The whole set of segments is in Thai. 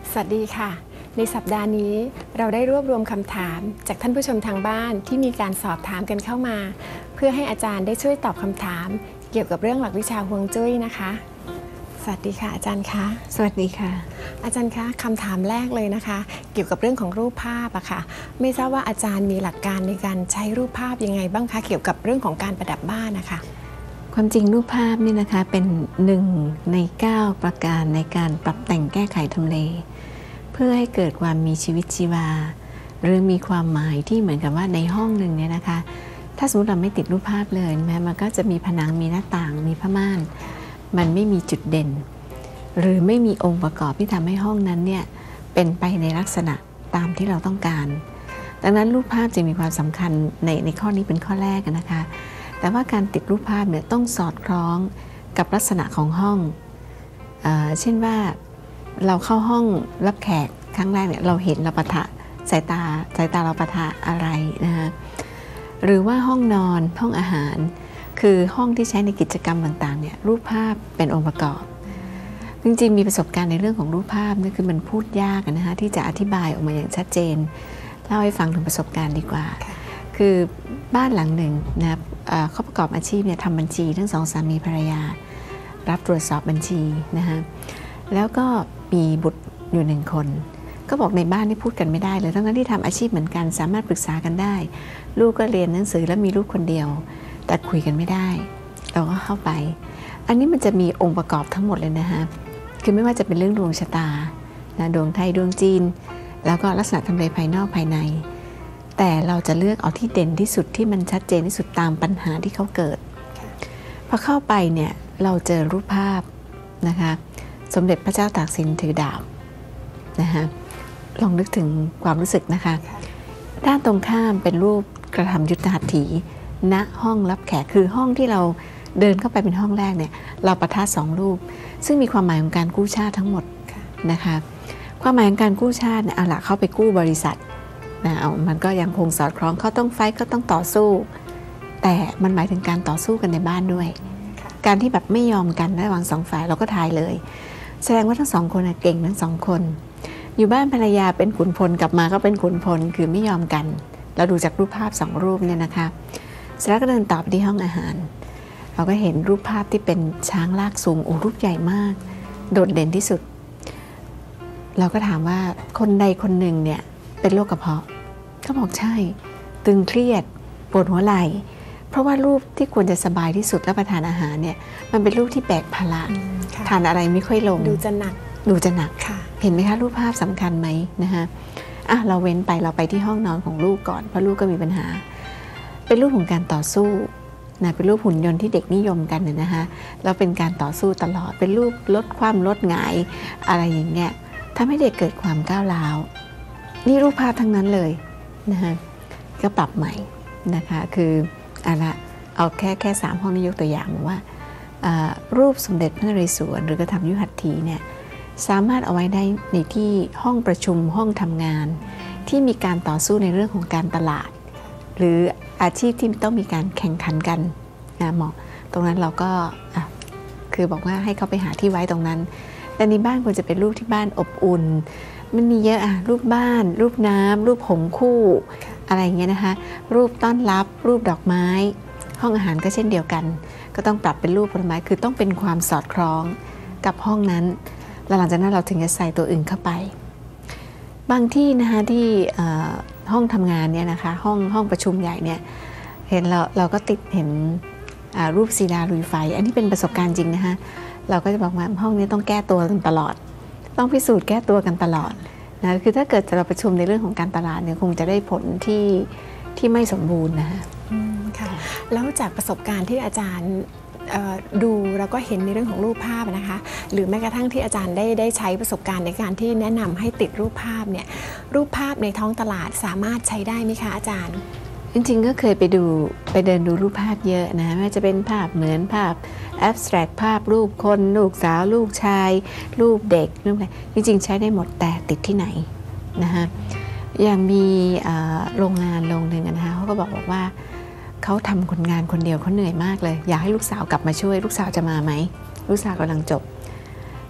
สวัสดีค่ะในสัปดาห์นี้เราได้รวบรวมคำถามจากท่านผู้ชมทางบ้านที่มีการสอบถามกันเข้ามาเพื่อให้อาจารย์ได้ช่วยตอบคำถามเกี่ยวกับเรื่องหลักวิชาฮวงจุ้ยนะคะสวัสดีค่ะอาจารย์คะสวัสดีค่ะอาจารย์คะคำถามแรกเลยนะคะเกี่ยวกับเรื่องของรูปภาพอะค่ะไม่ทราบว่าอาจารย์มีหลักการในการใช้รูปภาพยังไงบ้างคะเกี่ยวกับเรื่องของการประดับบ้านนะคะความจริงรูปภาพนี่นะคะเป็น1 ใน 9 ประการในการปรับแต่งแก้ไขทำเลเพื่อให้เกิดความมีชีวิตชีวาหรือมีความหมายที่เหมือนกับว่าในห้องหนึ่งเนี่ยนะคะถ้าสมมติเราไม่ติดรูปภาพเลยแม้มันก็จะมีผนังมีหน้าต่างมีผ้าม่านมันไม่มีจุดเด่นหรือไม่มีองค์ประกอบที่ทำให้ห้องนั้นเนี่ยเป็นไปในลักษณะตามที่เราต้องการดังนั้นรูปภาพจึงมีความสำคัญในข้อนี้เป็นข้อแรกนะคะแต่ว่าการติดรูปภาพเนี่ยต้องสอดคล้องกับลักษณะของห้องเช่นว่าเราเข้าห้องรับแขกครั้งแรกเนี่ยเราเห็นเราปะทะสายตาเราปะทะอะไรนะคะหรือว่าห้องนอนห้องอาหารคือห้องที่ใช้ในกิจกรรมต่างๆเนี่ยรูปภาพเป็นองค์ประกอบจริงๆมีประสบการณ์ในเรื่องของรูปภาพนี่คือมันพูดยากนะคะที่จะอธิบายออกมาอย่างชัดเจนเล่าให้ฟังถึงประสบการณ์ดีกว่าคือบ้านหลังหนึ่งนะเขาประกอบอาชีพเนี่ยทำบัญชีทั้ง2 สามีภรรยารับตรวจสอบบัญชีนะคะแล้วก็มีบุตรอยู่1 คนก็บอกในบ้านนี่พูดกันไม่ได้เลยทั้งที่ทำอาชีพเหมือนกันสามารถปรึกษากันได้ลูกก็เรียนหนังสือแล้วมีลูกคนเดียวแต่คุยกันไม่ได้เราก็เข้าไปอันนี้มันจะมีองค์ประกอบทั้งหมดเลยนะคะคือไม่ว่าจะเป็นเรื่องดวงชะตานะดวงไทยดวงจีนแล้วก็ลักษณะทำเลภายนอกภายในแต่เราจะเลือกเอาที่เด่นที่สุดที่มันชัดเจนที่สุดตามปัญหาที่เขาเกิดพอเข้าไปเนี่ยเราเจอรูปภาพนะคะสมเด็จพระเจ้าตากสินถือดาบนะคะลองนึกถึงความรู้สึกนะคะด้านตรงข้ามเป็นรูปกระทำยุทธหัตถีณห้องรับแขกคือห้องที่เราเดินเข้าไปเป็นห้องแรกเนี่ยเราปะทะ2 รูปซึ่งมีความหมายของการกู้ชาติทั้งหมดนะคะความหมายของการกู้ชาติเนี่ยเอาล่ะเข้าไปกู้บริษัทนะมันก็ยังคงสอดคล้องเขาต้องไฟท์ก็ต้องต่อสู้แต่มันหมายถึงการต่อสู้กันในบ้านด้วยการที่แบบไม่ยอมกันระหว่าง2 ฝ่ายเราก็ทายเลยแสดงว่าทั้ง2 คนเก่งทั้ง2 คนอยู่บ้านภรรยาเป็นขุนพลกลับมาก็เป็นขุนพลคือไม่ยอมกันเราดูจากรูปภาพ2 รูปเนี่ยนะคะเสร็จแล้วก็เดินต่อไปที่ห้องอาหารเราก็เห็นรูปภาพที่เป็นช้างลากสูงโอ้รูปใหญ่มากโดดเด่นที่สุดเราก็ถามว่าคนใดคนหนึ่งเนี่ยเป็นโรคกระเพาะเขาบอกใช่ตึงเครียดปวดหัวไหล่เพราะว่ารูปที่ควรจะสบายที่สุดรับประทานอาหารเนี่ยมันเป็นรูปที่แบกภาระทานอะไรไม่ค่อยลงดูจะหนักเห็นไหมคะรูปภาพสำคัญไหมนะคะเราเว้นไปเราไปที่ห้องนอนของลูกก่อนเพราะลูกก็มีปัญหาเป็นรูปของการต่อสู้นะเป็นรูปหุ่นยนต์ที่เด็กนิยมกันนะคะเราเป็นการต่อสู้ตลอดเป็นรูปลดความลดหงายอะไรอย่างเงี้ยทำให้เด็กเกิดความก้าวร้าวนี่รูปภาพทั้งนั้นเลยนะคะก็ปรับใหม่นะคะคือเอาแค่3 ห้องนี้ยกตัวอย่างว่ารูปสมเด็จพระนเรศวรหรือกระทำยุทธหัตถีเนี่ยสามารถเอาไว้ได้ในที่ห้องประชุมห้องทำงานที่มีการต่อสู้ในเรื่องของการตลาดหรืออาชีพที่ต้องมีการแข่งขันกันนะหมอตรงนั้นเราก็คือบอกว่าให้เขาไปหาที่ไว้ตรงนั้นแต่ในบ้านควรจะเป็นรูปที่บ้านอบอุ่นมันมีเยอะรูปบ้านรูปน้ำรูปหงส์คู่อะไรอย่างเงี้ยนะคะรูปต้อนรับรูปดอกไม้ห้องอาหารก็เช่นเดียวกันก็ต้องปรับเป็นรูปผลไม้คือต้องเป็นความสอดคล้องกับห้องนั้นแล้วหลังจากนั้นเราถึงจะใส่ตัวอื่นเข้าไปบางที่นะคะที่ห้องทำงานเนี่ยนะคะห้องประชุมใหญ่เนี่ยเห็นเราก็ติดเห็นรูปศิลาลุยไฟอันนี้เป็นประสบการณ์จริงนะคะเราก็จะบอกว่าห้องนี้ต้องแก้ตัวกันตลอดต้องพิสูจน์แก้ตัวกันตลอดนะคือถ้าเกิดเราประชุมในเรื่องของการตลาดเนี่ยคงจะได้ผลที่ไม่สมบูรณ์นะคะค่ะแล้วจากประสบการณ์ที่อาจารย์ดูแล้วก็เห็นในเรื่องของรูปภาพนะคะหรือแม้กระทั่งที่อาจารย์ได้ใช้ประสบการณ์ในการที่แนะนำให้ติดรูปภาพเนี่ยรูปภาพในท้องตลาดสามารถใช้ได้ไหมคะอาจารย์จริงๆก็เคยไปเดินดูรูปภาพเยอะนะไม่ว่าจะเป็นภาพเหมือนภาพแอบสแตรกภาพรูปคนลูกสาวลูกชายรูปเด็กรูปอะไรจริงๆใช้ได้หมดแต่ติดที่ไหนนะคะอย่างมีโรงงานโรงหนึ่งนะคะเขาก็บอกว่าเขาทำคนงานคนเดียวเขาเหนื่อยมากเลยอยากให้ลูกสาวกลับมาช่วยลูกสาวจะมาไหมลูกสาวกำลังจบ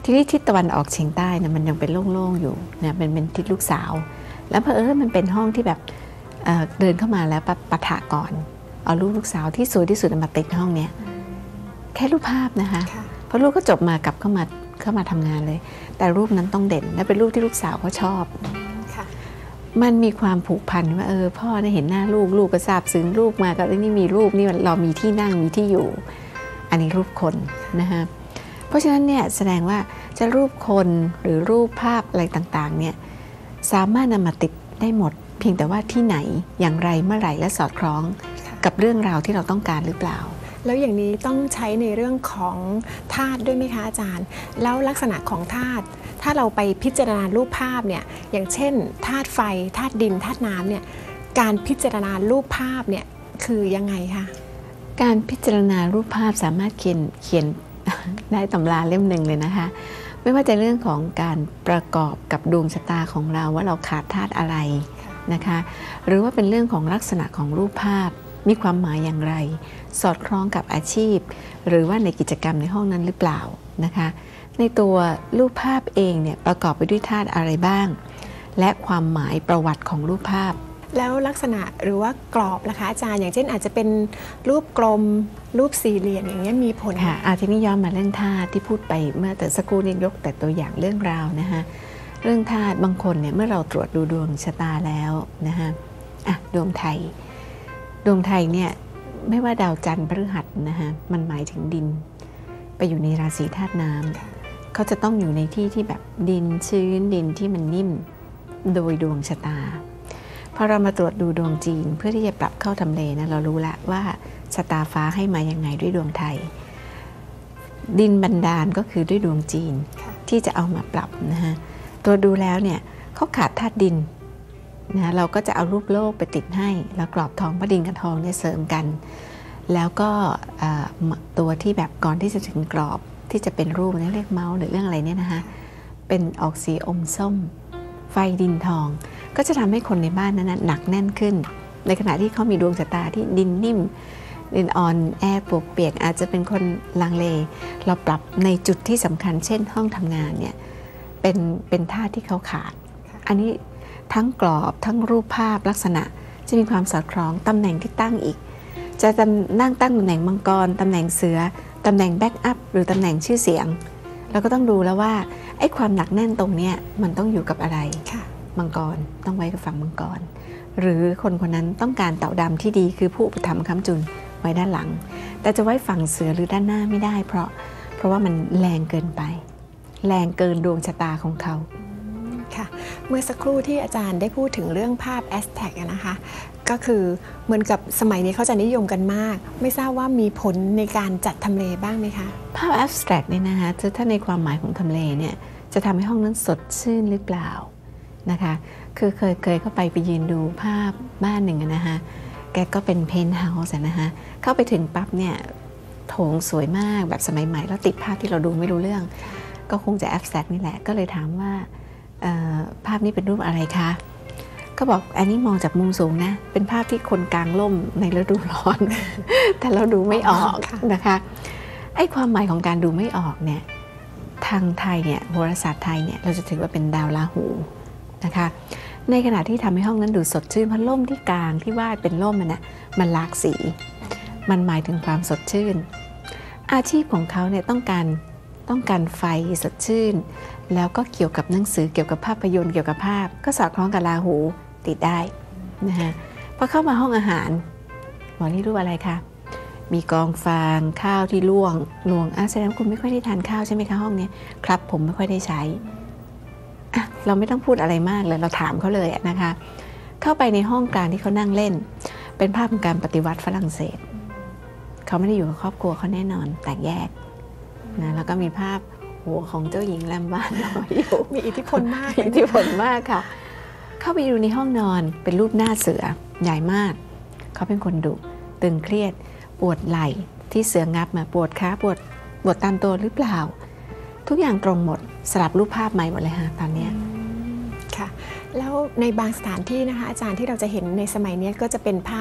ทีนี้ทิศตะวันออกเฉียงใต้นะมันยังเป็นโล่งๆอยู่นะเป็นทิศลูกสาวแล้วเพอมันเป็นห้องที่แบบเดินเข้ามาแล้วปะทะก่อนเอาลูกสาวที่สวยที่สุดมาติดห้องเนี้ยแค่รูปภาพนะคะเพราะลูกก็จบมากลับเข้ามาทำงานเลยแต่รูปนั้นต้องเด่นและเป็นรูปที่ลูกสาวเขาชอบมันมีความผูกพันว่าพ่อได้เห็นหน้าลูกก็ซาบซึ้งลูกมาก็นี่มีรูปนี่เรามีที่นั่งมีที่อยู่อันนี้รูปคนนะคะเพราะฉะนั้นเนี่ยแสดงว่าจะรูปคนหรือรูปภาพอะไรต่างๆเนี่ยสามารถนำมาติดได้หมดเพียงแต่ว่าที่ไหนอย่างไรเมื่อไหร่และสอดคล้องกับเรื่องราวที่เราต้องการหรือเปล่าแล้วอย่างนี้ต้องใช้ในเรื่องของธาตุด้วยไหมคะอาจารย์แล้วลักษณะของธาตุถ้าเราไปพิจารณารูปภาพเนี่ยอย่างเช่นธาตุไฟธาตุดินธาตุน้ำเนี่ยการพิจารณารูปภาพเนี่ยคือยังไงคะการพิจารณารูปภาพสามารถเขียนได้ตำราเล่มหนึ่งเลยนะคะไม่ว่าจะเรื่องของการประกอบกับดวงชะตาของเราว่าเราขาดธาตุอะไรนะคะหรือว่าเป็นเรื่องของลักษณะของรูปภาพมีความหมายอย่างไรสอดคล้องกับอาชีพหรือว่าในกิจกรรมในห้องนั้นหรือเปล่านะคะในตัวรูปภาพเองเนี่ยประกอบไปด้วยธาตุอะไรบ้างและความหมายประวัติของรูปภาพแล้วลักษณะหรือว่ากรอบล่ะคะอาจารย์อย่างเช่นอาจจะเป็นรูปกลมรูปสี่เหลี่ยมอย่างเงี้ยมีผลค่ะทีนี้ย้อนมาเรื่องธาตุที่พูดไปเมื่อแต่สักครู่นี้ยกแต่ตัวอย่างเรื่องราวนะคะเรื่องธาตุบางคนเนี่ยเมื่อเราตรวจดูดวงชะตาแล้วนะคะดวงไทยเนี่ยไม่ว่าดาวจันทร์พฤหัสนะคะมันหมายถึงดินไปอยู่ในราศีธาตุน้ำเขาจะต้องอยู่ในที่ที่แบบดินชื้นดินที่มันนิ่มโดยดวงชะตาพอเรามาตรวจดูดวงจีนเพื่อที่จะปรับเข้าทำเลนะเรารู้ละว่าชะตาฟ้าให้มายังไงด้วยดวงไทยดินบันดาลก็คือด้วยดวงจีนที่จะเอามาปรับนะคะตัวดูแล้วเนี่ยเขาขาดธาตุดินนะเราก็จะเอารูปโลกไปติดให้แล้วกรอบทองพระดินกับทองเนี่ยเสริมกันแล้วก็ตัวที่แบบก่อนที่จะถึงกรอบที่จะเป็นรูปนี่เรียกเมาส์หรือเรื่องอะไรเนี่ยนะคะเป็นออกสีอมส้มไฟดินทองก็จะทำให้คนในบ้านนั้นหนักแน่นขึ้นในขณะที่เขามีดวงชะตาที่ดินนิ่มดินอ่อนแอปวกเปียกอาจจะเป็นคนลังเลเราปรับในจุดที่สำคัญเช่นห้องทำงานเนี่ยเป็นท่าที่เขาขาดอันนี้ทั้งกรอบทั้งรูปภาพลักษณะจะมีความสอดคล้องตำแหน่งที่ตั้งอีกจะตั้งตำแหน่งมังกรตำแหน่งเสือตำแหน่งแบ็กอัพหรือตำแหน่งชื่อเสียงเราก็ต้องดูแล้วว่าไอ้ความหนักแน่นตรงนี้มันต้องอยู่กับอะไรมังกรต้องไว้กับฝั่งมังกรหรือคนคนนั้นต้องการเต่าดำที่ดีคือผู้อุปถัมภ์ค้ำจุนไว้ด้านหลังแต่จะไว้ฝั่งเสือหรือด้านหน้าไม่ได้เพราะว่ามันแรงเกินไปแรงเกินดวงชะตาของเขาค่ะเมื่อสักครู่ที่อาจารย์ได้พูดถึงเรื่องภาพแอสแท็กนะคะก็คือเหมือนกับสมัยนี้เขาจะนิยมกันมากไม่ทราบว่ามีผลในการจัดทำเลบ้างไหมคะภาพแอสแท็กเนี่ยนะคะถ้าในความหมายของทำเลเนี่ยจะทำให้ห้องนั้นสดชื่นหรือเปล่านะคะคือเคยเข้าไปยืนดูภาพบ้านหนึ่งนะคะแกก็เป็นเพนท์เฮาส์นะคะเข้าไปถึงปั๊บเนี่ยโถงสวยมากแบบสมัยใหม่แล้วติดภาพที่เราดูไม่รู้เรื่องก็คงจะแอสแท็กนี่แหละก็เลยถามว่าภาพนี้เป็นรูปอะไรคะก็บอกอันนี้มองจากมุมสูงนะเป็นภาพที่คนกลางร่มในฤดูร้อน แต่เราดูไม่ออกนะคะไอ้ความหมายของการดูไม่ออกเนี่ยทางไทยเนี่ยโหราศาสตร์ไทยเนี่ยเราจะถือว่าเป็นดาวราหูนะคะในขณะที่ทำให้ห้องนั้นดูสดชื่นเพราะร่มที่กลางที่วาดเป็นร่มมันหลากสีมันหมายถึงความสดชื่นอาชีพของเขาเนี่ยต้องการไฟสดชื่นแล้วก็เกี่ยวกับหนังสือเกี่ยวกับภาพยนตร์เกี่ยวกับภาพก็สอดคล้องกับราหูติดได้นะคะพอเข้ามาห้องอาหารบอกนี่รูปอะไรคะมีกองฟางข้าวที่ลวงแสดงคุณไม่ค่อยได้ทานข้าวใช่ไหมคะห้องนี้ครับผมไม่ค่อยได้ใช้เราไม่ต้องพูดอะไรมากเลยเราถามเขาเลยนะคะเข้าไปในห้องกลางที่เขานั่งเล่นเป็นภาพของการปฏิวัติฝรั่งเศสเขาไม่ได้อยู่กับครอบครัวเขาแน่นอนแตกแยกนะแล้วก็มีภาพหัวของเจ้าหญิงแลมบ้านลอยอยู่มีอิทธิพลมากอิทธิพลมากค่ะเข้าไปดูในห้องนอนเป็นรูปหน้าเสือใหญ่มากเขาเป็นคนดุตึงเครียดปวดไหล่ที่เสืองับมาปวดขาปวดตามตัวหรือเปล่าทุกอย่างตรงหมดสลับรูปภาพใหม่หมดเลยค่ะตอนนี้ค่ะแล้วในบางสถานที่นะคะอาจารย์ที่เราจะเห็นในสมัยนี้ก็จะเป็นภาพ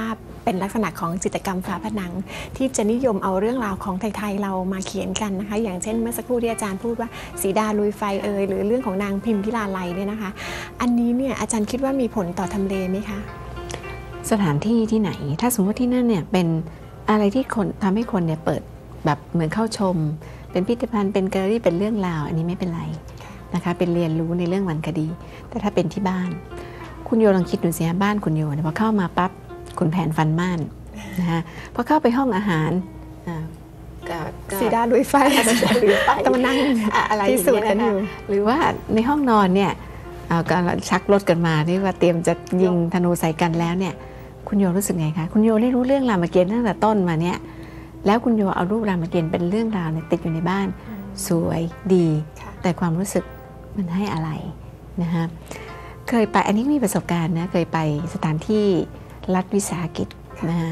เป็นลักษณะของจิตรกรรมฝาผนังที่จะนิยมเอาเรื่องราวของไทยๆเรามาเขียนกันนะคะอย่างเช่นเมื่อสักครู่ที่อาจารย์พูดว่าสีดาลุยไฟหรือเรื่องของนางพิมพิลาไลเนี่ยนะคะอันนี้เนี่ยอาจารย์คิดว่ามีผลต่อทำเลไหมคะสถานที่ที่ไหนถ้าสมมติที่นั่นเนี่ยเป็นอะไรที่คนทำให้คนเนี่ยเปิดแบบเหมือนเข้าชมเป็นพิพิธภัณฑ์เป็นแกลเลอรี่เป็นเรื่องราวอันนี้ไม่เป็นไรนะคะเป็นเรียนรู้ในเรื่องวรรณคดีแต่ถ้าเป็นที่บ้านคุณโยลองคิดดูสิฮะบ้านคุณโยเนี่ยพอเข้ามาปั๊บคุณแผนฟันม่านนะคะพอเข้าไปห้องอาหารสีดาลุยไฟต้องมานั่งอะไรที่สุดกันอยู่หรือว่าในห้องนอนเนี่ยก็ชักรถกันมาที่ว่าเตรียมจะยิงธนูใส่กันแล้วเนี่ยคุณโยรู้สึกไงคะคุณโยได้รู้เรื่องรามเกียรติ์ตั้งแต่ต้นมาเนี่ยแล้วคุณโยเอารูปรามเกียรติ์เป็นเรื่องราวเนี่ยติดอยู่ในบ้านสวยดีแต่ความรู้สึกมันให้อะไรนะคะเคยไปอันนี้มีประสบการณ์นะเคยไปสถานที่รัฐวิสาหกิจนะคะ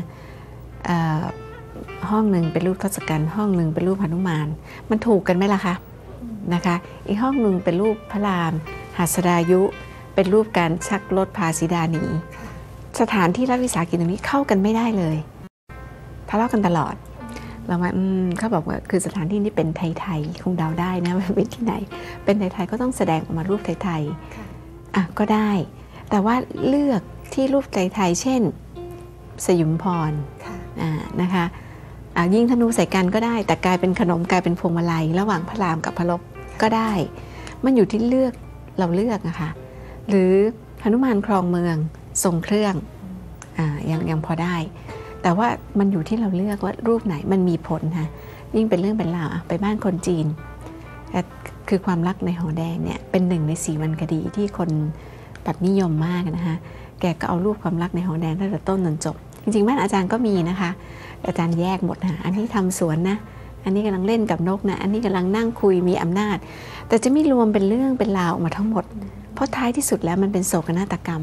ห้องหนึ่งเป็นรูปทศกัณฐ์ห้องหนึ่งเป็นรูปหนุมานมันถูกกันไหมล่ะคะนะคะอีกห้องหนึ่งเป็นรูปพระรามหัสดายุเป็นรูปการชักรถพาสีดาหนีสถานที่รัฐวิสาหกิจตรงนี้เข้ากันไม่ได้เลยทะเลาะกันตลอดเราว่าเขาบอกว่าคือสถานที่นี้เป็นไทยๆคงเดาได้นะว่าเป็นที่ไหนเป็นไทยๆก็ต้องแสดงออกมารูปไทยๆก็ได้แต่ว่าเลือกที่รูปไทยๆเช่นสยุมพรนะคะยิงธนูใส่กันก็ได้แต่กลายเป็นขนมกลายเป็นพวงมาลัยระหว่างพระรามกับพระลบก็ได้มันอยู่ที่เลือกเราเลือกนะคะหรือหนุมานครองเมืองทรงเครื่องยังพอได้แต่ว่ามันอยู่ที่เราเลือกว่ารูปไหนมันมีผลค่ะยิ่งเป็นเรื่องเป็นราวไปบ้านคนจีนคือความรักในหอแดงเนี่ยเป็น1 ใน 4วรรณคดีที่คนแบบนิยมมากนะคะแกก็เอารูปความรักในหอแดงตั้งแต่ต้นจนจบจริงๆบ้านอาจารย์ก็มีนะคะอาจารย์แยกหมดค่ะอันนี้ทำสวนนะอันนี้กำลังเล่นกับนกนะอันนี้กำลังนั่งคุยมีอำนาจแต่จะไม่รวมเป็นเรื่องเป็นราวออกมาทั้งหมดเพราะท้ายที่สุดแล้วมันเป็นโศกนาฏกรรม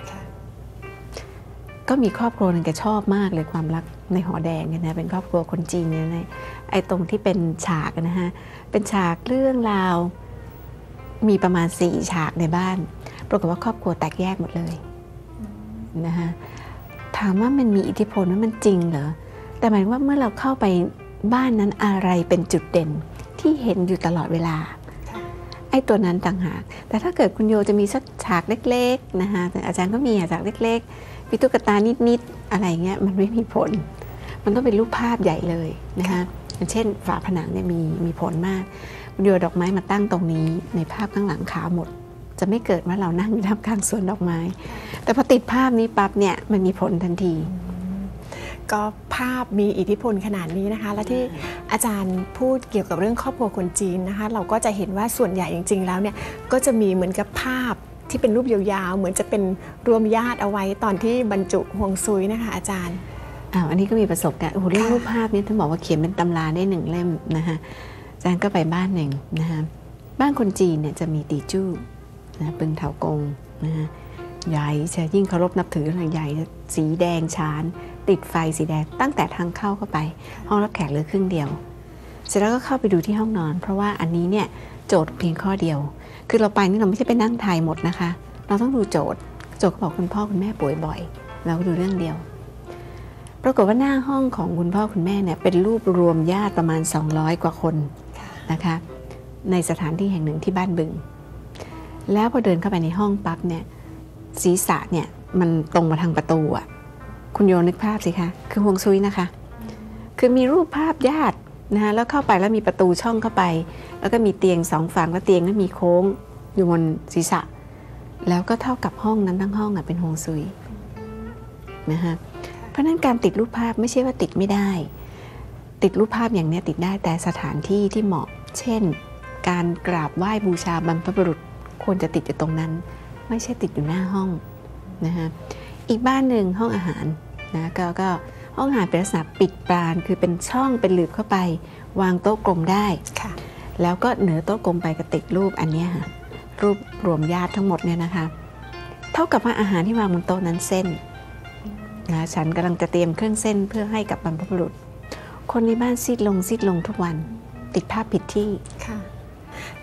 ก็มีครอบครัวนึงแกชอบมากเลยความรักในหอแดงเนี่ยนะเป็นครอบครัวคนจีนเนี่ยนะไอ้ตรงที่เป็นฉากนะฮะเป็นฉากเรื่องราวมีประมาณ4 ฉากในบ้านปรากฏว่าครอบครัวแตกแยกหมดเลยนะฮะถามว่ามันมีอิทธิพลว่ามันจริงเหรอแต่หมายว่าเมื่อเราเข้าไปบ้านนั้นอะไรเป็นจุดเด่นที่เห็นอยู่ตลอดเวลาไอ้ตัวนั้นต่างหากแต่ถ้าเกิดคุณโยจะมีสักฉากเล็กๆนะคะอาจารย์ก็มีฉากเล็กๆมีตุ๊กตานิดๆอะไรเงี้ยมันไม่มีผลมันต้องเป็นรูปภาพใหญ่เลยนะคะอย่างเช่นฝาผนังเนี่ยมีผลมากคุณโยดอกไม้มาตั้งตรงนี้ในภาพข้างหลังขาวหมดจะไม่เกิดว่าเรานั่งอยู่ท่ามกลางสวนดอกไม้แต่พอติดภาพนี้ปั๊บเนี่ยมันมีผลทันทีก็ภาพมีอิทธิพลขนาดนี้นะคะและที่อาจารย์พูดเกี่ยวกับเรื่องครอบครัวคนจีนนะคะเราก็จะเห็นว่าส่วนใหญ่จริงๆแล้วเนี่ยก็จะมีเหมือนกับภาพที่เป็นรูปยาวๆเหมือนจะเป็นรวมญาติเอาไว้ตอนที่บรรจุฮวงซุยนะคะอาจารย์อันนี้ก็มีประสบการณ์เรื่องรูปภาพนี้ท่านบอกว่าเขียนเป็นตำราได้1 เล่มนะคะอาจารย์ก็ไปบ้านหนึ่งนะคะบ้านคนจีนเนี่ยจะมีตีจู้นะปึงเถากงนะคะใหญ่จะยิ่งเคารพนับถืออะไรใหญ่สีแดงฉานติดไฟสีแดงตั้งแต่ทางเข้าไปห้องรับแขกเหลือครึ่งเดียวเสร็จแล้วก็เข้าไปดูที่ห้องนอนเพราะว่าอันนี้เนี่ยโจทย์เพียงข้อเดียวคือเราไปนี่เราไม่ใช่ไปนั่งทายหมดนะคะเราต้องดูโจทย์ก็บอกคุณพ่อคุณแม่ป่วยบ่อยเราก็ดูเรื่องเดียวปรากฏว่าหน้าห้องของคุณพ่อคุณแม่เนี่ยเป็นรูปรวมญาติประมาณ200 กว่าคนนะคะในสถานที่แห่งหนึ่งที่บ้านบึงแล้วพอเดินเข้าไปในห้องปั๊บเนี่ยศีรษะเนี่ยมันตรงมาทางประตูอ่ะคุณโยนึกภาพสิคะคือฮวงซุยนะคะคือมีรูปภาพญาตินะคะแล้วเข้าไปแล้วมีประตูช่องเข้าไปแล้วก็มีเตียง2 ฝั่งแล้วเตียงนั้นมีโค้งอยู่บนศีรษะแล้วก็เท่ากับห้องนั้นทั้งห้องเป็นฮวงซุยนะคะเพราะนั้นการติดรูปภาพไม่ใช่ว่าติดไม่ได้ติดรูปภาพอย่างนี้ติดได้แต่สถานที่ที่เหมาะเช่นการกราบไหว้บูชาบรรพบุรุษควรจะติดอยู่ตรงนั้นไม่ใช่ติดอยู่หน้าห้องนะคะอีกบ้านหนึ่งห้องอาหารนะก็ห้องอาหารเป็นลักษณะปิดปราณคือเป็นช่องเป็นหลืบเข้าไปวางโต๊ะกลมได้แล้วก็เหนือโต๊ะกลมไปก็ติดรูปอันนี้ค่ะรูปรวมญาติทั้งหมดเนี่ยนะคะเท่ากับว่าอาหารที่วางบนโต๊ะนั้นเส้นนะฉันกำลังจะเตรียมเครื่องเส้นเพื่อให้กับบรรพบุรุษคนในบ้านซีดลงทุกวันติดภาพผิดที่ค่ะ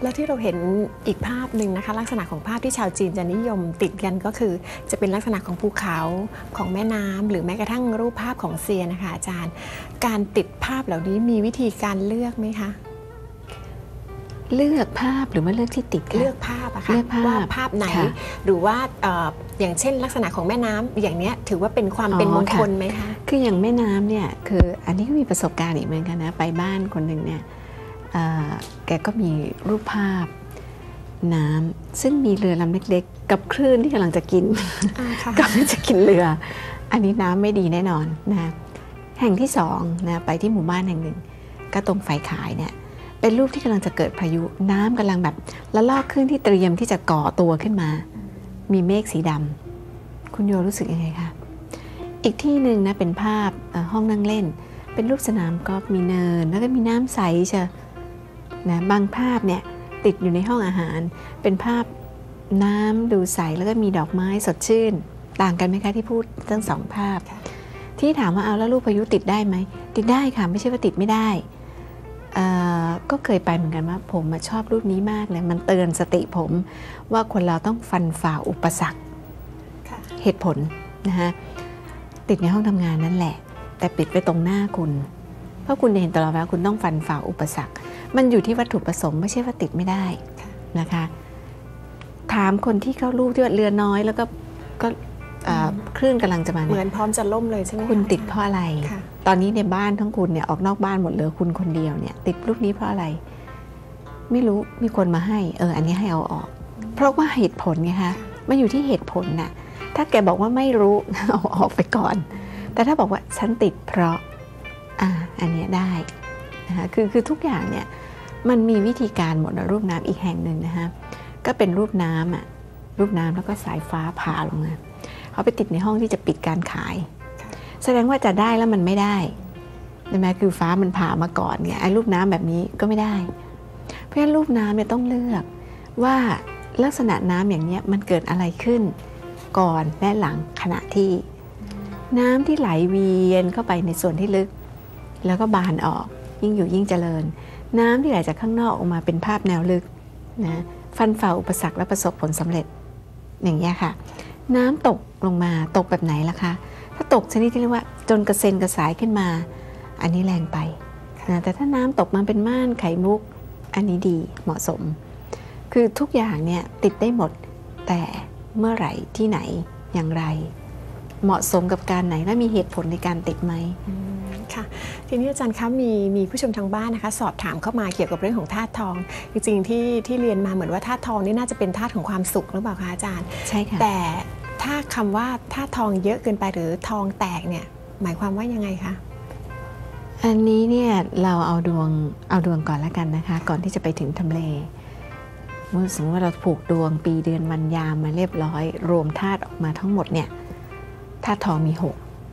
แล้วที่เราเห็นอีกภาพหนึ่งนะคะลักษณะของภาพที่ชาวจีนจะนิยมติดกันก็คือจะเป็นลักษณะของภูเขาของแม่น้ำหรือแม้กระทั่งรูปภาพของเซียนนะคะอาจารย์การติดภาพเหล่านี้มีวิธีการเลือกไหมคะเลือกภาพหรือว่าเลือกที่ติดเลือกภาพอะค่ะว่าภาพไหนหรือว่าอย่างเช่นลักษณะของแม่น้ำอย่างเนี้ยถือว่าเป็นความเป็นมงคลไหมคะคืออย่างแม่น้ำเนี่ยคืออันนี้ก็มีประสบการณ์อีกเหมือนกันนะไปบ้านคนหนึ่งเนี่ยแกก็มีรูปภาพน้ำซึ่งมีเรือลำเล็กๆกับคลื่นที่กำลังจะกินกำลังจะกินเรืออันนี้น้ำไม่ดีแน่นอนนะแห่งที่สองนะไปที่หมู่บ้านแห่งหนึ่งก็ตรงไฟขายเนี่ยเป็นรูปที่กำลังจะเกิดพายุน้ำกำลังแบบละลอกขึ้นที่เตรียมที่จะก่อตัวขึ้นมามีเมฆสีดำคุณโยรู้สึกยังไงคะอีกที่หนึ่งนะเป็นภาพห้องนั่งเล่นเป็นรูปสนามกอล์ฟมีเนินแล้วก็มีน้ำใสเชียวนะบางภาพเนี่ยติดอยู่ในห้องอาหารเป็นภาพน้ำดูใสแล้วก็มีดอกไม้สดชื่นต่างกันไหมคะที่พูดทั้งสองภาพที่ถามว่าเอาแล้วรูปพายุติดได้ไหมติดได้ค่ะไม่ใช่ว่าติดไม่ได้ก็เคยไปเหมือนกันว่าผมชอบรูปนี้มากเลยมันเตือนสติผมว่าคนเราต้องฟันฝ่าอุปสรรคเหตุผลนะคะติดในห้องทำงานนั่นแหละแต่ปิดไปตรงหน้าคุณเพราะคุณเห็นตลอดว่าคุณต้องฟันฝ่าอุปสรรคมันอยู่ที่วัตถุประสงค์ไม่ใช่ว่าติดไม่ได้นะคะถามคนที่เข้ารูปที่ว่าเรือน้อยแล้วก็คลื่นกำลังจะมาเหมือนพร้อมจะล่มเลยใช่ไหมคุณติดเพราะอะไรตอนนี้ในบ้านทั้งคุณเนี่ยออกนอกบ้านหมดเหลือคุณคนเดียวเนี่ยติดรูปนี้เพราะอะไรไม่รู้มีคนมาให้อันนี้ให้เอาออกเพราะว่าเหตุผลไงคะมันอยู่ที่เหตุผลน่ะถ้าแกบอกว่าไม่รู้เอาออกไปก่อนแต่ถ้าบอกว่าฉันติดเพราะอันนี้ได้นะคะคือทุกอย่างเนี่ยมันมีวิธีการหมดรูปน้ำอีกแห่งหนึ่งนะคะก็เป็นรูปน้ำรูปน้ำแล้วก็สายฟ้าผ่าลงมาเขาไปติดในห้องที่จะปิดการขายแสดงว่าจะได้แล้วมันไม่ได้ใช่ไหมคือฟ้ามันผ่ามาก่อนไงไอ้รูปน้ำแบบนี้ก็ไม่ได้เพราะฉะนั้นรูปน้ำเนี่ยต้องเลือกว่าลักษณะน้ำอย่างนี้มันเกิดอะไรขึ้นก่อนและหลังขณะที่น้ำที่ไหลเวียนเข้าไปในส่วนที่ลึกแล้วก็บานออกยิ่งอยู่ยิ่งเจริญน้ำที่ไหลจากข้างนอกออกมาเป็นภาพแนวลึกนะฟันฝ่าอุปสรรคและประสบผลสำเร็จอย่างนี้ค่ะน้ำตกลงมาตกแบบไหนล่ะคะถ้าตกชนิดที่เรียกว่าจนกระเซ็นกระสายขึ้นมาอันนี้แรงไปนะแต่ถ้าน้ำตกมาเป็นม่านไข่มุกอันนี้ดีเหมาะสมคือทุกอย่างเนี่ยติดได้หมดแต่เมื่อไหร่ที่ไหนอย่างไรเหมาะสมกับการไหนและมีเหตุผลในการติดไหมค่ะทีนี้อาจารย์คะมีผู้ชมทางบ้านนะคะสอบถามเข้ามาเกี่ยวกับเรื่องของธาตุทองจริงๆที่เรียนมาเหมือนว่าธาตุทองนี่น่าจะเป็นธาตุของความสุขหรือเปล่าคะอาจารย์ใช่ค่ะแต่ถ้าคำว่าธาตุทองเยอะเกินไปหรือทองแตกเนี่ยหมายความว่ายังไงคะอันนี้เนี่ยเราเอาดวงก่อนแล้วกันนะคะก่อนที่จะไปถึงทำเลเมื่อสมมติว่าเราผูกดวงปีเดือนวันยามมาเรียบร้อยรวมธาตุออกมาทั้งหมดเนี่ยธาตุทองมี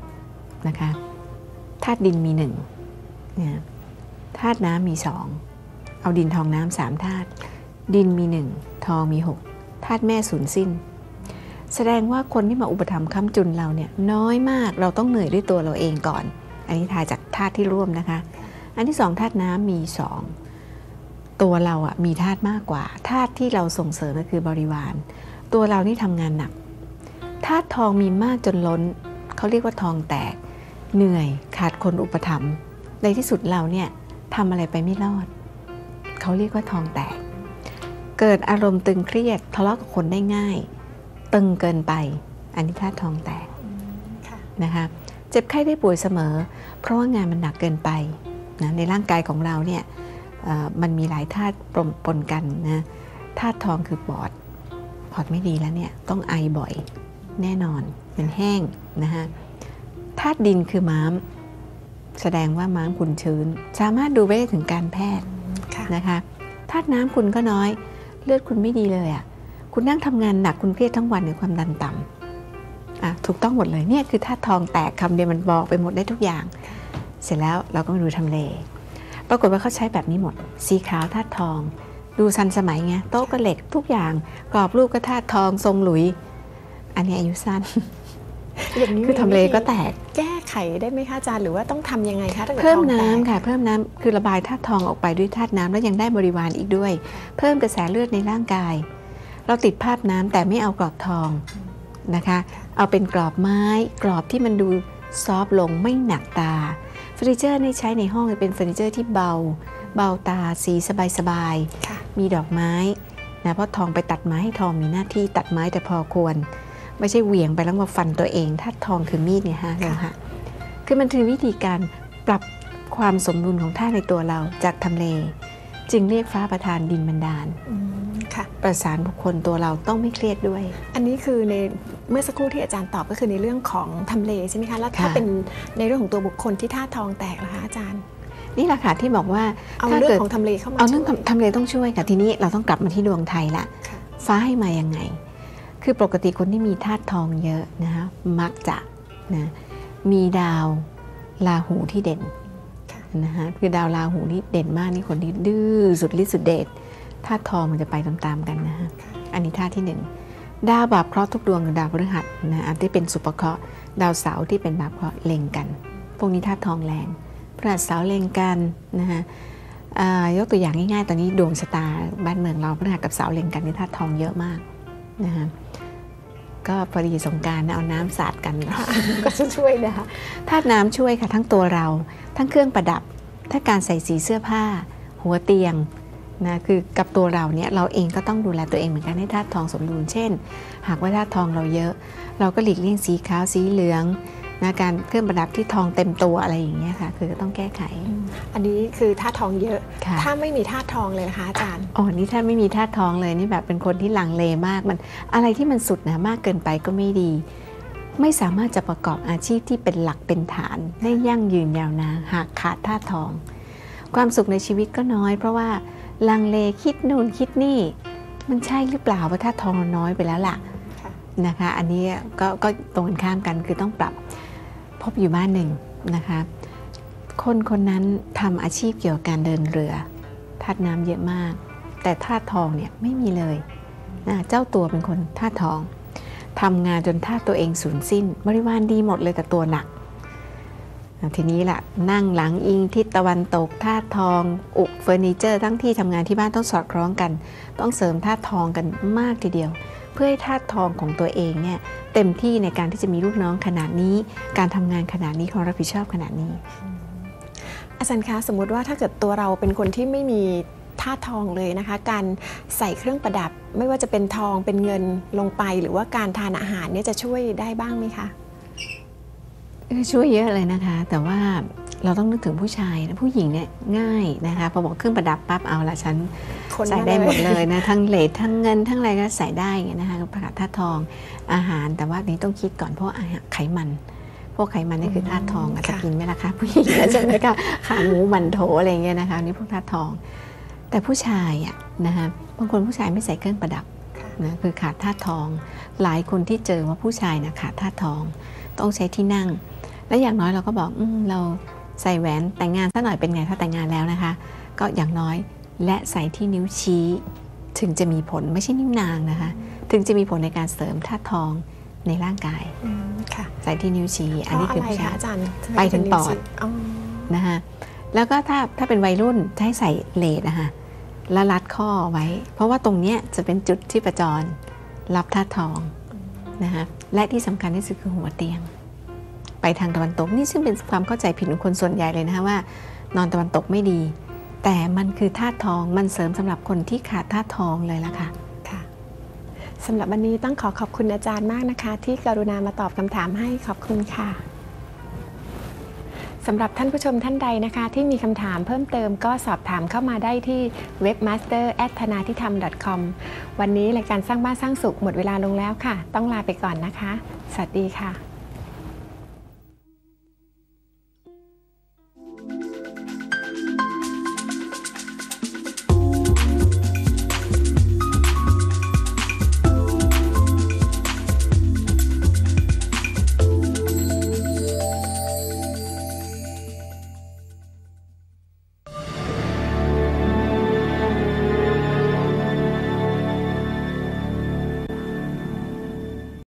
6นะคะธาตุดินมี1เนี่ยธาตุน้ำมี2เอาดินทองน้ำ3ธาตุดินมี1ทองมี6ธาตุแม่สูญสิ้นแสดงว่าคนที่มาอุปถัมภ์ค้ำจุนเราเนี่ยน้อยมากเราต้องเหนื่อยด้วยตัวเราเองก่อนอันนี้ทายจากธาตุที่ร่วมนะคะอันที่2ธาตุน้ำมี2ตัวเราอ่ะมีธาตุมากกว่าธาตุที่เราส่งเสริมก็คือบริวารตัวเรานี่ทำงานหนักธาตุทองมีมากจนล้นเขาเรียกว่าทองแตกเหนื่อยขาดคนอุปถัมภ์ในที่สุดเราเนี่ยทำอะไรไปไม่รอดเขาเรียกว่าทองแตกเกิดอารมณ์ตึงเครียดทะเลาะกับคนได้ง่ายตึงเกินไปอันนี้ธาตุทองแตกนะคะเจ็บไข้ได้ป่วยเสมอเพราะว่างานมันหนักเกินไปนะในร่างกายของเราเนี่ยมันมีหลายธาตุปนกันนะธาตุทองคือปอดไม่ดีแล้วเนี่ยต้องไอบ่อยแน่นอนเป็นแห้งนะคะธาตุดินคือม้ามแสดงว่าม้ามคุณชื้นสามารถดูไปได้ถึงการแพทย์นะคะธาตุน้ำคุณก็น้อยเลือดคุณไม่ดีเลยอ่ะคุณนั่งทำงานหนักคุณเครียดทั้งวันในความดันต่ำถูกต้องหมดเลยเนี่ยคือธาตุทองแตกคำเดียวมันบอกไปหมดได้ทุกอย่างเสร็จแล้วเราก็มาดูทำเลปรากฏว่าเขาใช้แบบนี้หมดสีขาวธาตุทองดูทันสมัยไงโต๊ะก็เหล็กทุกอย่างกรอบรูปก็ธาตุทองทรงหลุยอันนี้อายุสั้นอย่างนี้คือทำเลก็แตกแก้ไขได้ไหมคะอาจารย์หรือว่าต้องทำยังไงคะถ้าเกิดเพิ่มน้ำค่ะเพิ่มน้ำคือระบายธาตุทองออกไปด้วยธาตุน้ำแล้วยังได้บริวารอีกด้วย เพิ่มกระแสเลือดในร่างกายเราติดภาพน้ำแต่ไม่เอากรอบทองนะคะเอาเป็นกรอบไม้กรอบที่มันดูซอฟต์ลงไม่หนักตาเฟอร์นิเจอร์นี่ใช้ในห้องเป็นเฟอร์นิเจอร์ที่เบาตาสีสบายๆมีดอกไม้นะเพราะทองไปตัดไม้ให้ทองมีหน้าที่ตัดไม้แต่พอควรไม่ใช่เหวี่ยงไปแล้วมาฟันตัวเองถ้าทองคือมีดเนี่ยฮะค่ะคือมันคือวิธีการปรับความสมดุลของธาตุในตัวเราจากทำเลจึงเรียกฟ้าประทานดินบันดาลประสานบุคคลตัวเราต้องไม่เครียดด้วยอันนี้คือในเมื่อสักครู่ที่อาจารย์ตอบก็คือในเรื่องของทำเลใช่ไหมคะแล้วถ้าเป็นในเรื่องของตัวบุคคลที่ธาตุทองแตกล่ะคะอาจารย์นี่แหละค่ะที่บอกว่าเอาเรื่องของทำเลเข้ามาเอาเรื่องทำเลต้องช่วยค่ะทีนี้เราต้องกลับมาที่ดวงไทยละฟ้าให้มายังไงคือปกติคนที่มีธาตุทองเยอะนะคะมักจะนะมีดาวราหูที่เด่นนะคะคือดาวราหูนี่เด่นมากนี่คนที่ดื้อสุดฤทธิ์สุดเดชธาตุทองมันจะไปตามๆกันนะคะอันนี้ธาตุที่1ดาวบาปเคราะห์ทุกดวงกับดาวพฤหัสนะอันที่เป็นสุภเคราะห์ดาวเสาร์ที่เป็นบาปเคราะห์เล็งกันพวกนี้ธาตุทองแรงพฤหัสเสาร์เล็งกันนะคะยกตัวอย่างง่ายๆตอนนี้ดวงชะตาบ้านเมืองเราพฤหัสกับเสาร์เล็งกันในธาตุทองเยอะมากนะคะก็พอดีสงกรานต์เอาน้ำสาดกันก็ช่วยนะคะธาตุน้ำช่วยค่ะทั้งตัวเราทั้งเครื่องประดับถ้าการใส่สีเสื้อผ้าหัวเตียงนะคือกับตัวเราเนี่ยเราเองก็ต้องดูแลตัวเองเหมือนกันให้ธาตุทองสมดุลเช่นหากว่าธาตุทองเราเยอะเราก็หลีกเลี่ยงสีขาวสีเหลืองนะการเครื่องประดับที่ทองเต็มตัวอะไรอย่างเงี้ยค่ะคือต้องแก้ไขอันนี้คือธาตุทองเยอะถ้าไม่มีธาตุทองเลยนะคะอาจารย์อ๋อนี่ถ้าไม่มีธาตุทองเลยนี่แบบเป็นคนที่ลังเลมากมันอะไรที่มันสุดนะมากเกินไปก็ไม่ดีไม่สามารถจะประกอบอาชีพที่เป็นหลักเป็นฐานได้ยั่งยืนยาวนานหากขาดธาตุทองความสุขในชีวิตก็น้อยเพราะว่าลังเลคิดนู่นคิดนี่มันใช่หรือเปล่าว่าธาตุทองน้อยไปแล้วล่ะนะคะอันนี้ก็ตรงกันข้ามกันคือต้องปรับพบอยู่บ้านหนึ่งนะคะคนนั้นทำอาชีพเกี่ยวกับการเดินเรือธาตุน้ำเยอะมากแต่ธาตุทองเนี่ยไม่มีเลยนะเจ้าตัวเป็นคนธาตุทองทำงานจนธาตุตัวเองสูญสิ้นบริวารดีหมดเลยแต่ตัวหนักทีนี้ล่ะนั่งหลังอิงทิศตะวันตกธาตุทองอุกเฟอร์นิเจอร์ทั้งที่ทำงานที่บ้านต้องสอดคล้องกันต้องเสริมธาตุทองกันมากทีเดียวเพื่อให้ธาตุทองของตัวเองเนี่ยเต็มที่ในการที่จะมีลูกน้องขนาดนี้การทำงานขนาดนี้ความรับผิดชอบขนาดนี้อาจารย์คะสมมุติว่าถ้าเกิดตัวเราเป็นคนที่ไม่มีธาตุทองเลยนะคะการใส่เครื่องประดับไม่ว่าจะเป็นทองเป็นเงินลงไปหรือว่าการทานอาหารเนี่ยจะช่วยได้บ้างไหมคะช่วยเยอะเลยนะคะแต่ว่าเราต้องนึกถึงผู้ชายนะผู้หญิงเนี่ยง่ายนะคะพอบอกเครื่องประดับปั๊บเอาละฉันใส่ได้หมดเลยนะทั้งเหรียญทั้งเงินทั้งอะไรก็ใส่ได้ไงนะคะประกาศธาตุทองอาหารแต่ว่านี้ต้องคิดก่อนเพราะไขมันพวกไขมันนี่คือธาตุทองอาจจะกินไหมล่ะคะผู้หญิงใช่ไหมคะขาหมูมันโถอะไรเงี้ยนะคะนี่พวกธาตุทองแต่ผู้ชายอ่ะนะคะบางคนผู้ชายไม่ใส่เครื่องประดับนะคือขาดธาตุทองหลายคนที่เจอว่าผู้ชายนะขาดธาตุทองต้องใช้ที่นั่งและอย่างน้อยเราก็บอกเราใส่แหวนแต่งงานซะหน่อยเป็นไงถ้าแต่งงานแล้วนะคะก็อย่างน้อยและใส่ที่นิ้วชี้ถึงจะมีผลไม่ใช่นิ้วนางนะคะถึงจะมีผลในการเสริมธาตุทองในร่างกายใส่ที่นิ้วชี้อันนี้คืออาจารย์ไปถึงปอดนะคะแล้วก็ถ้าเป็นวัยรุ่นจะให้ใส่เลสนะคะแล้วรัดข้อไว้เพราะว่าตรงนี้จะเป็นจุดที่ประจรรับธาตุทองนะคะและที่สำคัญที่สุดคือหัวเตียงไปทางตะวันตกนี่ซึ่งเป็นความเข้าใจผิดของคนส่วนใหญ่เลยนะคะว่านอนตะวันตกไม่ดีแต่มันคือธาตุทองมันเสริมสำหรับคนที่ขาดธาตุทองเลยล่ะค่ะสำหรับวันนี้ต้องขอบคุณอาจารย์มากนะคะที่กรุณามาตอบคำถามให้ขอบคุณค่ะสำหรับท่านผู้ชมท่านใดนะคะที่มีคำถามเพิ่มเติมก็สอบถามเข้ามาได้ที่ webmaster@thanatitham.com วันนี้รายการสร้างบ้านสร้างสุขหมดเวลาลงแล้วค่ะต้องลาไปก่อนนะคะสวัสดีค่ะ